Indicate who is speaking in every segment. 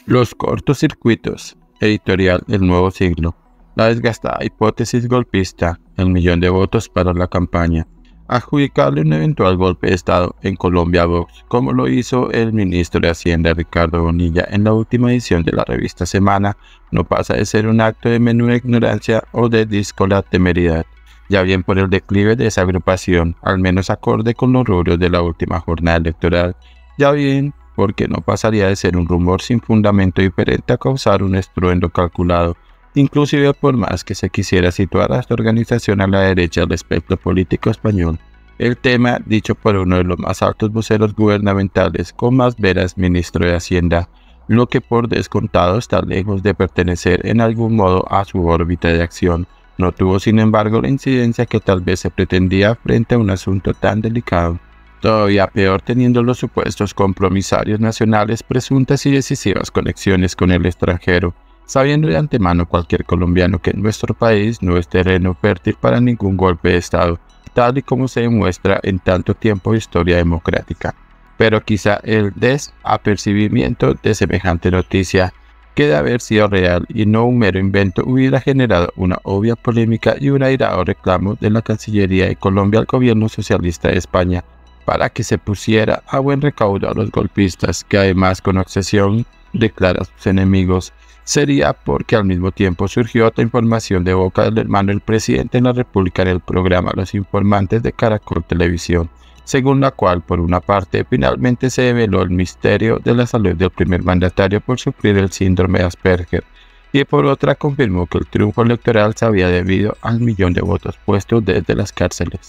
Speaker 1: Los cortocircuitos. Editorial El Nuevo Siglo. La desgastada hipótesis golpista. El millón de votos para la campaña. Adjudicarle un eventual golpe de Estado en Colombia a Vox, como lo hizo el ministro de Hacienda Ricardo Bonilla en la última edición de la revista Semana, no pasa de ser un acto de menuda ignorancia o de díscola temeridad, ya bien por el declive de esa agrupación, al menos acorde con los rubros de la última jornada electoral, ya bien porque no pasaría de ser un rumor sin fundamento diferente a causar un estruendo calculado, inclusive por más que se quisiera situar a esta organización a la derecha del espectro político español. El tema, dicho por uno de los más altos voceros gubernamentales con más veras ministro de Hacienda, lo que por descontado está lejos de pertenecer en algún modo a su órbita de acción, no tuvo sin embargo la incidencia que tal vez se pretendía frente a un asunto tan delicado. Todavía peor teniendo los supuestos compromisarios nacionales presuntas y decisivas conexiones con el extranjero, sabiendo de antemano cualquier colombiano que nuestro país no es terreno fértil para ningún golpe de Estado, tal y como se demuestra en tanto tiempo de historia democrática. Pero quizá el desapercibimiento de semejante noticia, que de haber sido real y no un mero invento, hubiera generado una obvia polémica y un airado reclamo de la Cancillería de Colombia al gobierno socialista de España, para que se pusiera a buen recaudo a los golpistas, que además con obsesión declara a sus enemigos. Sería porque al mismo tiempo surgió otra información de boca del hermano del presidente en la República en el programa Los Informantes de Caracol Televisión, según la cual, por una parte, finalmente se develó el misterio de la salud del primer mandatario por sufrir el síndrome de Asperger, y por otra confirmó que el triunfo electoral se había debido al millón de votos puestos desde las cárceles.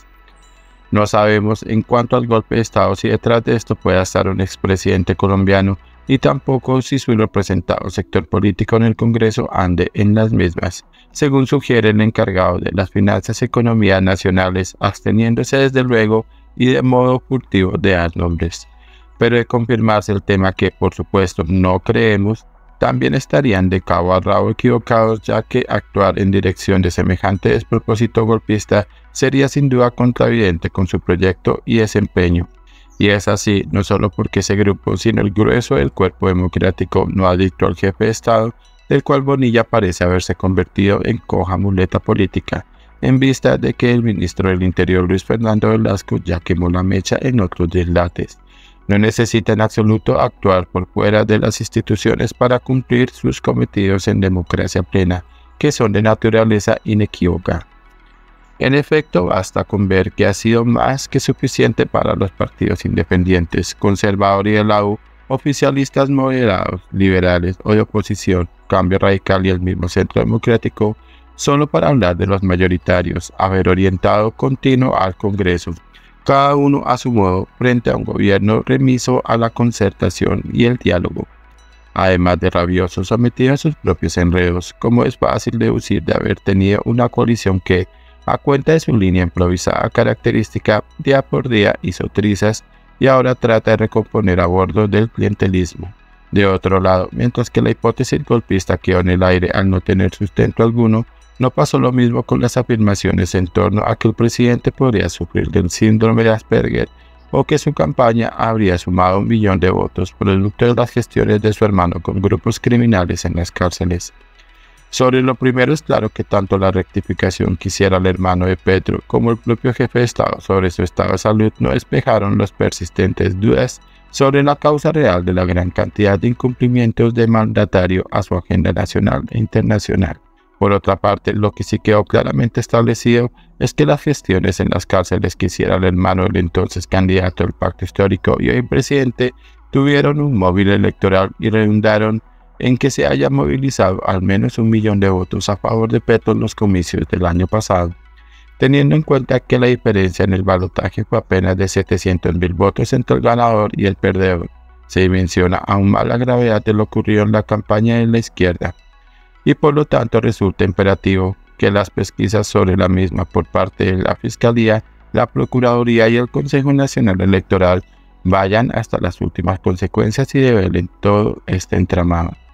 Speaker 1: No sabemos en cuanto al golpe de Estado si detrás de esto pueda estar un expresidente colombiano, y tampoco si su representado sector político en el Congreso ande en las mismas, según sugiere el encargado de las finanzas y economías nacionales, absteniéndose desde luego y de modo furtivo de dar nombres. Pero de confirmarse el tema, que por supuesto no creemos, también estarían de cabo a rabo equivocados, ya que actuar en dirección de semejante despropósito golpista sería sin duda contravidente con su proyecto y desempeño. Y es así, no solo porque ese grupo, sino el grueso del cuerpo democrático no adicto al jefe de Estado, del cual Bonilla parece haberse convertido en coja muleta política, en vista de que el ministro del Interior Luis Fernando Velasco ya quemó la mecha en otros dislates. No necesita en absoluto actuar por fuera de las instituciones para cumplir sus cometidos en democracia plena, que son de naturaleza inequívoca. En efecto, basta con ver que ha sido más que suficiente para los partidos independientes, conservador y de la U, oficialistas moderados, liberales o de oposición, Cambio Radical y el mismo Centro Democrático, solo para hablar de los mayoritarios, haber orientado continuo al Congreso, cada uno a su modo, frente a un gobierno remiso a la concertación y el diálogo, además de rabiosos sometidos a sus propios enredos, como es fácil deducir de haber tenido una coalición que, a cuenta de su línea improvisada característica, día por día hizo trizas y ahora trata de recomponer a bordo del clientelismo. De otro lado, mientras que la hipótesis golpista quedó en el aire al no tener sustento alguno, no pasó lo mismo con las afirmaciones en torno a que el presidente podría sufrir del síndrome de Asperger o que su campaña habría sumado 1 millón de votos producto de las gestiones de su hermano con grupos criminales en las cárceles. Sobre lo primero es claro que tanto la rectificación que hiciera el hermano de Petro como el propio jefe de Estado sobre su estado de salud no despejaron las persistentes dudas sobre la causa real de la gran cantidad de incumplimientos del mandatario a su agenda nacional e internacional. Por otra parte, lo que sí quedó claramente establecido es que las gestiones en las cárceles que hiciera el hermano del entonces candidato del Pacto Histórico y hoy presidente tuvieron un móvil electoral y redundaron en que se haya movilizado al menos 1 millón de votos a favor de Petro en los comicios del año pasado, teniendo en cuenta que la diferencia en el balotaje fue apenas de 700.000 votos entre el ganador y el perdedor. Se dimensiona aún más la gravedad de lo ocurrido en la campaña de la izquierda, y por lo tanto resulta imperativo que las pesquisas sobre la misma por parte de la Fiscalía, la Procuraduría y el Consejo Nacional Electoral vayan hasta las últimas consecuencias y develen todo este entramado.